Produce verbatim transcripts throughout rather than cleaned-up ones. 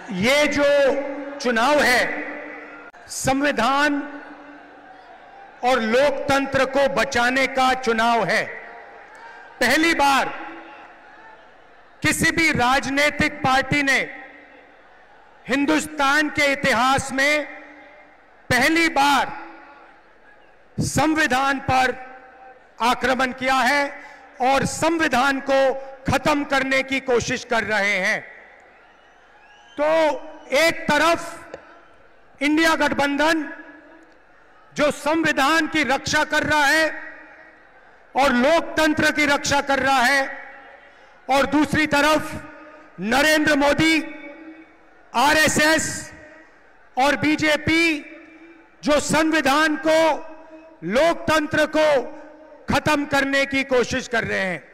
ये जो चुनाव है संविधान और लोकतंत्र को बचाने का चुनाव है। पहली बार किसी भी राजनीतिक पार्टी ने हिंदुस्तान के इतिहास में पहली बार संविधान पर आक्रमण किया है और संविधान को खत्म करने की कोशिश कर रहे हैं। तो एक तरफ इंडिया गठबंधन जो संविधान की रक्षा कर रहा है और लोकतंत्र की रक्षा कर रहा है, और दूसरी तरफ नरेंद्र मोदी, आरएसएस और बीजेपी जो संविधान को, लोकतंत्र को खत्म करने की कोशिश कर रहे हैं।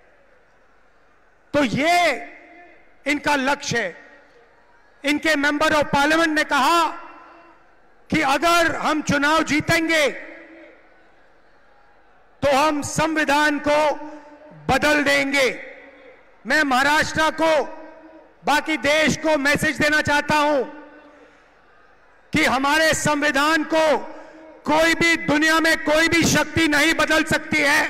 तो ये इनका लक्ष्य है। इनके मेंबर ऑफ पार्लियामेंट ने कहा कि अगर हम चुनाव जीतेंगे तो हम संविधान को बदल देंगे। मैं महाराष्ट्र को, बाकी देश को मैसेज देना चाहता हूं कि हमारे संविधान को कोई भी, दुनिया में कोई भी शक्ति नहीं बदल सकती है।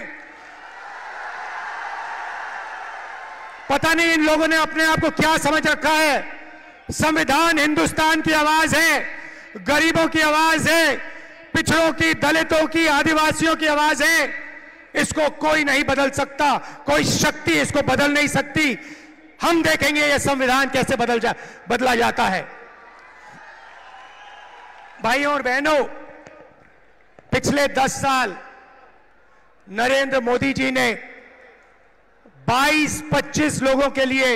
पता नहीं इन लोगों ने अपने आप को क्या समझ रखा है। संविधान हिंदुस्तान की आवाज है, गरीबों की आवाज है, पिछड़ों की, दलितों की, आदिवासियों की आवाज है। इसको कोई नहीं बदल सकता, कोई शक्ति इसको बदल नहीं सकती। हम देखेंगे ये संविधान कैसे बदल जा बदला जाता है। भाइयों और बहनों, पिछले दस साल नरेंद्र मोदी जी ने बाईस पच्चीस लोगों के लिए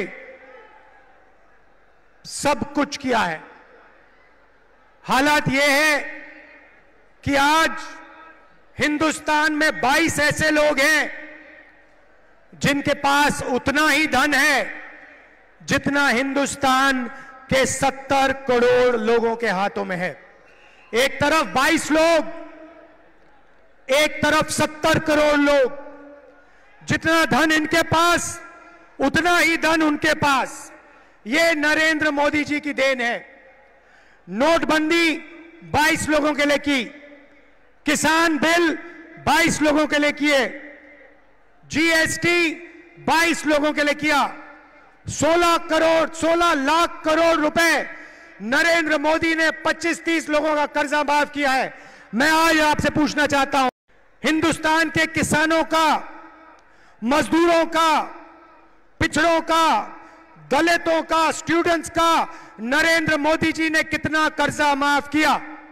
सब कुछ किया है। हालात यह है कि आज हिंदुस्तान में बाईस ऐसे लोग हैं जिनके पास उतना ही धन है जितना हिंदुस्तान के सत्तर करोड़ लोगों के हाथों में है। एक तरफ बाईस लोग, एक तरफ सत्तर करोड़ लोग। जितना धन इनके पास उतना ही धन उनके पास। ये नरेंद्र मोदी जी की देन है। नोटबंदी बाईस लोगों के लिए की, किसान बिल बाईस लोगों के लिए किए, जीएसटी बाईस लोगों के लिए किया, सोलह करोड़ सोलह लाख करोड़ रुपए नरेंद्र मोदी ने पच्चीस तीस लोगों का कर्जा माफ किया है। मैं आज आपसे पूछना चाहता हूं, हिंदुस्तान के किसानों का, मजदूरों का, पिछड़ों का, दलितों का, स्टूडेंट्स का नरेंद्र मोदी जी ने कितना कर्जा माफ किया?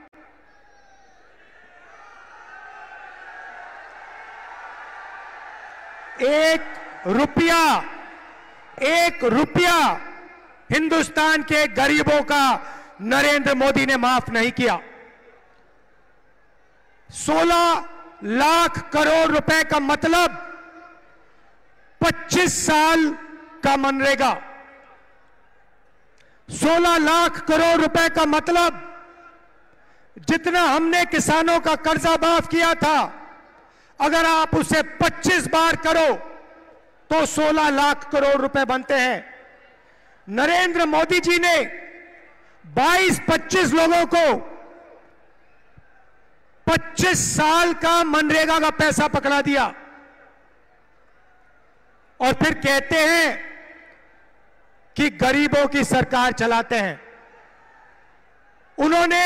एक रुपया एक रुपया हिंदुस्तान के गरीबों का नरेंद्र मोदी ने माफ नहीं किया। सोलह लाख करोड़ रुपए का मतलब पच्चीस साल का मनरेगा। सोलह लाख करोड़ रुपए का मतलब जितना हमने किसानों का कर्जा माफ किया था, अगर आप उसे पच्चीस बार करो तो सोलह लाख करोड़ रुपए बनते हैं। नरेंद्र मोदी जी ने बाईस पच्चीस लोगों को पच्चीस साल का मनरेगा का पैसा पकड़ा दिया और फिर कहते हैं कि गरीबों की सरकार चलाते हैं। उन्होंने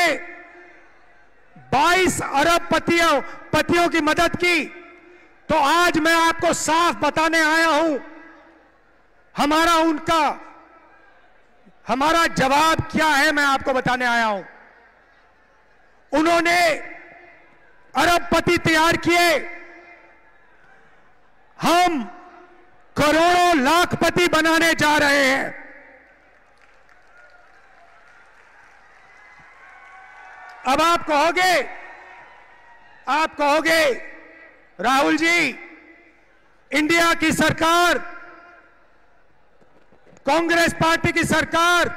बाईस अरब पतियों पतियों की मदद की। तो आज मैं आपको साफ बताने आया हूं, हमारा उनका हमारा जवाब क्या है, मैं आपको बताने आया हूं। उन्होंने अरबपति तैयार किए, हम करोड़ों लाखपति बनाने जा रहे हैं। अब आप कहोगे आप कहोगे राहुल जी, इंडिया की सरकार, कांग्रेस पार्टी की सरकार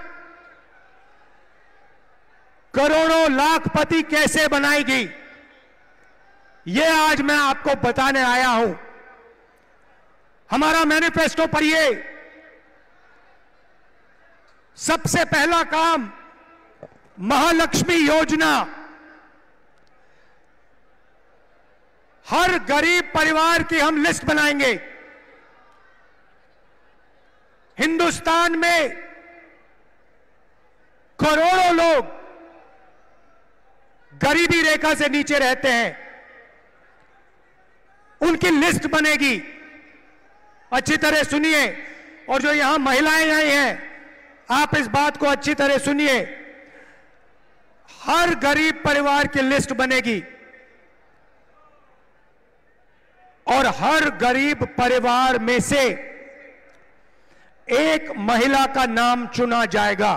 करोड़ों लाखपति कैसे बनाएगी? ये आज मैं आपको बताने आया हूं। हमारा मैनिफेस्टो पढ़िए। सबसे पहला काम महालक्ष्मी योजना। हर गरीब परिवार की हम लिस्ट बनाएंगे। हिंदुस्तान में करोड़ों लोग गरीबी रेखा से नीचे रहते हैं, उनकी लिस्ट बनेगी। अच्छी तरह सुनिए, और जो यहां महिलाएं आई हैं, आप इस बात को अच्छी तरह सुनिए। हर गरीब परिवार की लिस्ट बनेगी और हर गरीब परिवार में से एक महिला का नाम चुना जाएगा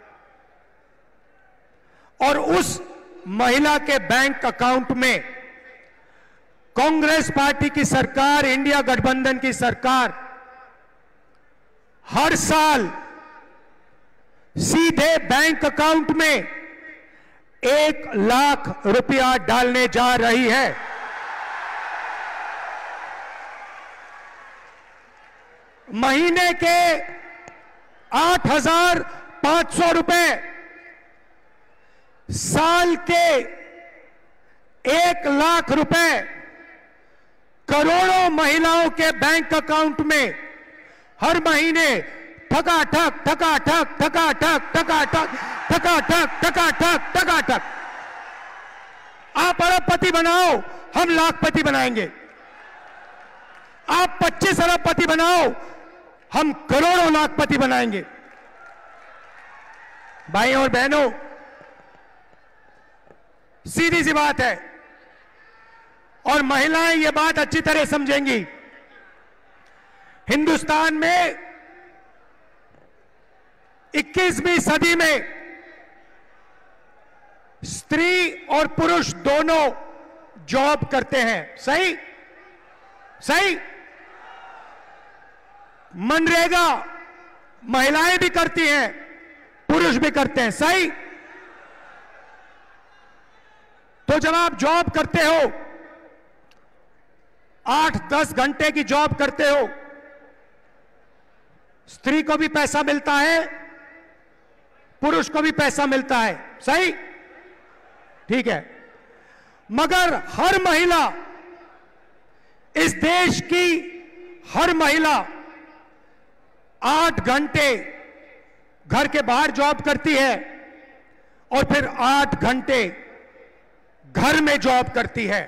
और उस महिला के बैंक अकाउंट में कांग्रेस पार्टी की सरकार, इंडिया गठबंधन की सरकार हर साल सीधे बैंक अकाउंट में एक लाख रुपया डालने जा रही है। महीने के आठ हजार पांच सौ रुपए, साल के एक लाख रुपए करोड़ों महिलाओं के बैंक अकाउंट में हर महीने ठकाठक ठकाठक ठकाठक ठकाठक ठकाठक ठकाठक ठकाठक। आप अरबपति बनाओ, हम लाखपति बनाएंगे। आप पच्चीस अरबपति बनाओ, हम करोड़ों लाखपति बनाएंगे। भाइयों और बहनों, सीधी सी बात है और महिलाएं ये बात अच्छी तरह समझेंगी। हिंदुस्तान में इक्कीसवीं सदी में स्त्री और पुरुष दोनों जॉब करते हैं। सही सही मनरेगा महिलाएं भी करती हैं, पुरुष भी करते हैं। सही। तो जब आप जॉब करते हो, आठ दस घंटे की जॉब करते हो, स्त्री को भी पैसा मिलता है, पुरुष को भी पैसा मिलता है। सही, ठीक है। मगर हर महिला, इस देश की हर महिला आठ घंटे घर के बाहर जॉब करती है और फिर आठ घंटे घर में जॉब करती है,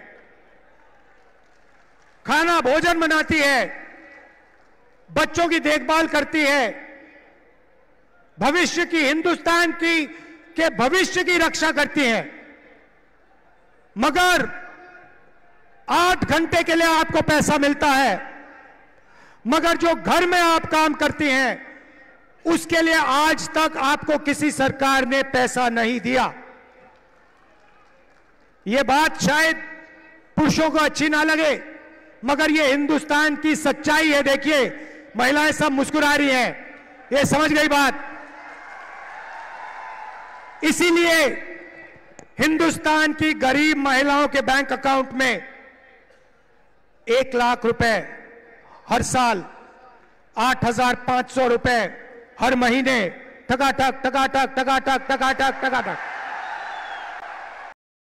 खाना भोजन बनाती है, बच्चों की देखभाल करती है, भविष्य की, हिंदुस्तान की के भविष्य की रक्षा करती है। मगर आठ घंटे के लिए आपको पैसा मिलता है, मगर जो घर में आप काम करती हैं उसके लिए आज तक आपको किसी सरकार ने पैसा नहीं दिया। यह बात शायद पुरुषों को अच्छी ना लगे, मगर यह हिंदुस्तान की सच्चाई है। देखिए, महिलाएं सब मुस्कुरा रही हैं, ये समझ गई बात। इसीलिए हिंदुस्तान की गरीब महिलाओं के बैंक अकाउंट में एक लाख रुपए हर साल, आठ हजार पांच सौ रुपए हर महीने, ठकाठक ठकाठक ठकाठक ठकाठक ठकाठक